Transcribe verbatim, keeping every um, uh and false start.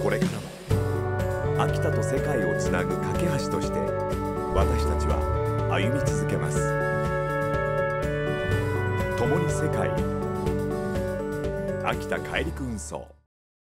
これからも秋田と世界をつなぐ架け橋として私たちは歩み続けます。共に世界、秋田帰りく運送。